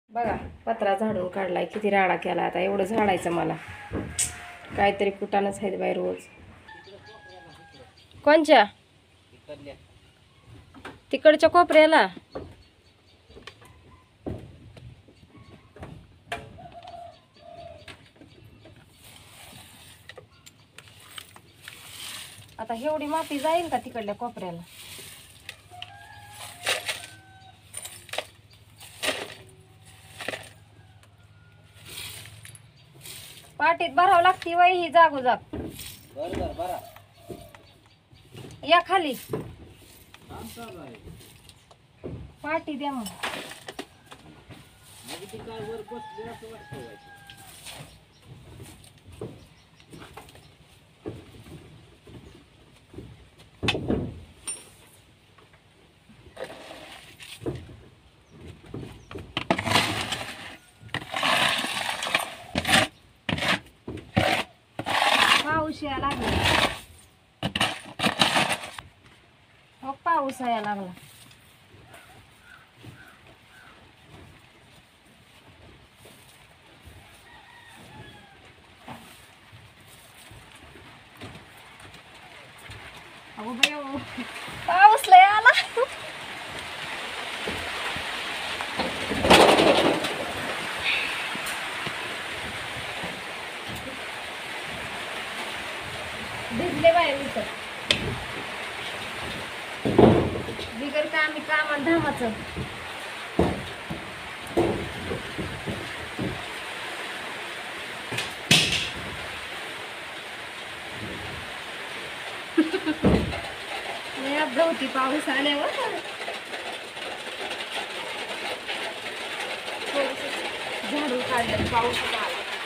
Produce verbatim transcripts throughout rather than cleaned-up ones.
बघा पत्रा झाडून काढलाय, किती राडा केला. आता एवढं झाडायचं मला, काहीतरी कुटाणच आहेत बाई रोज. कोणच्या तिकडच्या कोपऱ्याला? आता एवढी माती जाईल का तिकडल्या कोपऱ्याला? पाटीत भरावं लागती वय ही जागोजाग. या खाली पाटी द्या मग. पाऊस यायला लागला, हो पाऊस यायला लागला. अगो बाई पाऊस लय आला. भिजले बाय मी तर बिगर कामी कामान धामाचं. गवती पाऊस आल्यावर झाडून काढलं पाऊस आला.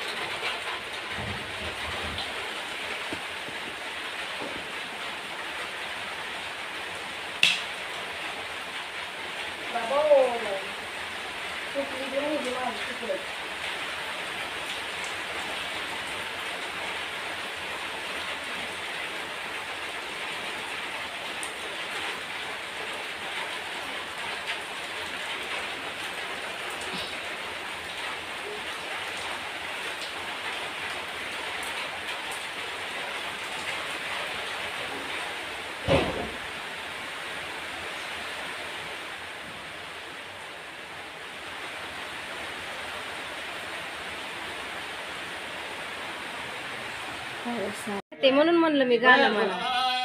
ते म्हणून म्हणलं मी गाणं मला.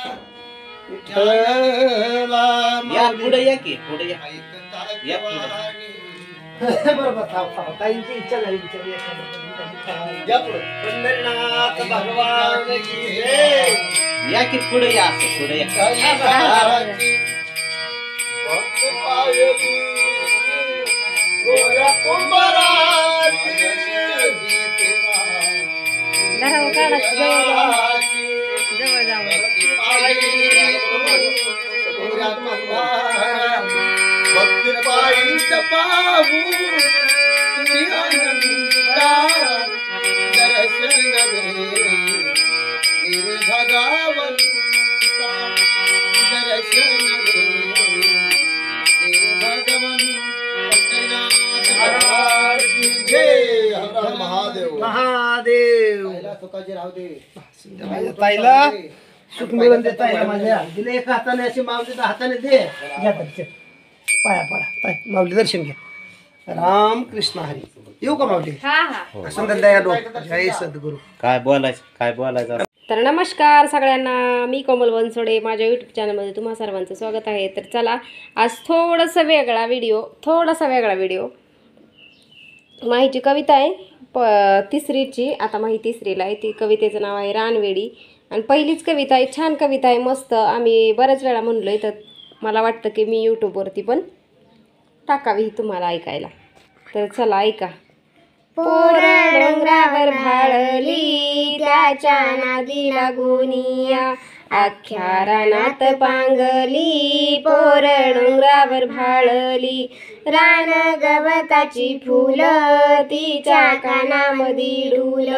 या पुढे या की पुढे या या ताईंची इच्छा झाली पंढरीनाथ भगवान की जय. या की पुढे या असं पुढे या. धराव काढा जवळ जवळ जावं. भक्ती पायीच पाहू दर्शन दे भगवंता दर्शन दे भगवंत. जय हर महादेव महादेव. ताईला सुख मिळून दे. ताईला माझ्या दिले एका हाताने अशी माऊली हाताने दे. घ्या पाया पडा ताई, माऊली दर्शन घ्या. राम कृष्ण हरी. येऊ का माऊली? हा हा. सुंदर दयाळू जय सद्गुरु. काय बोलायचं काय बोलायचं. तर नमस्कार सगळ्यांना, मी कोमल बनसोडे. माझ्या यूट्यूब चॅनलमध्ये तुम्हा सर्वांचं स्वागत आहे. तर चला आज थोडासा वेगळा व्हिडिओ थोडासा वेगळा व्हिडिओ माहीची कविता आहे प तिसरीची. आता माही तिसरीला आहे. ती कवितेचं नाव आहे रानवेडी आणि पहिलीच कविता आहे. छान कविता आहे, मस्त. आम्ही बऱ्याच वेळा म्हणलो आहे, तर मला वाटतं की मी यूट्यूबवरती पण टाकावी ही तुम्हाला ऐकायला. तर चला ऐका. पोरं डोंगरावर भाळली त्याच्या नादी लागुनिया, अख्ख्या रानात पांगली पोरं डोंगरावर भाळली. रान गवताची फुलं तिच्या कानामधी डुल,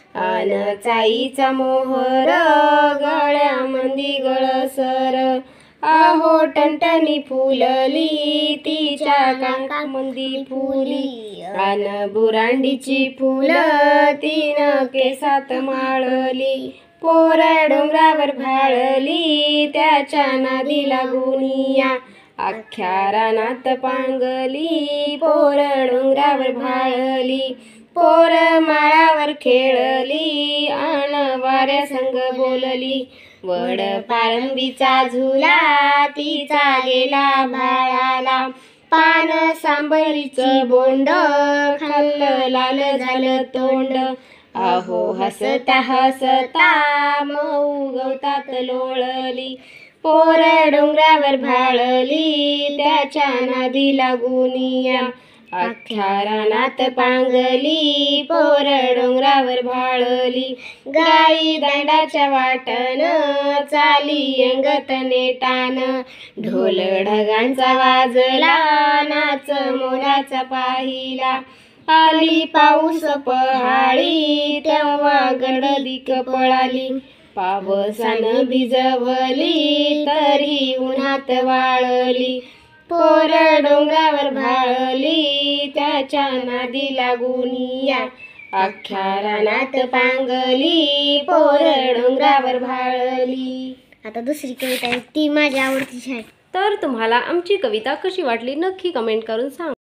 अन चाईचा मोहर गळ्यामंदी गळसर, आहो टणटणी फुलली तिच्या कांकामंदी फुली अन बुरांडीची फुलं तीन केसात माळली पोर डोंगरावर भाळली त्याच्या नादी लागुनिया अख्ख्या रानात पांगली पोर डोंगरावर भाळली पोर माळावर खेळली अन वाऱ्या संग बोलली वड पारंबीचा झुला तिचा गेला भाळाला पान सांबरीची बोंड खाल्लं लाल झालं तोंड अहो हसता हसता मऊ गवतात लोळली पोर डोंगरावर भाळली त्याच्या नादी लागुनिया अख्ख्या रानात पांगली पोर डोंगरावर भाळली गाई दांडाच्या वाटन चाली अंगत नेटान ढोल ढगांचा वाजला नाच मोराचा पाहिला आली पाऊस पहाळी तेव्हा गडदिक पळाली पावसानं भिजवली तरी उन्हात वाळली पोर डोंगरावर भाळली त्याच्या नादी लागुनिया अख्ख्या रानात पांगली पोर डोंगरावर भाळली. आता दुसरी कविता आहे ती माझी आवडतीची आहे. तर तुम्हाला आमची कविता कशी वाटली नक्की कमेंट करून सांगा.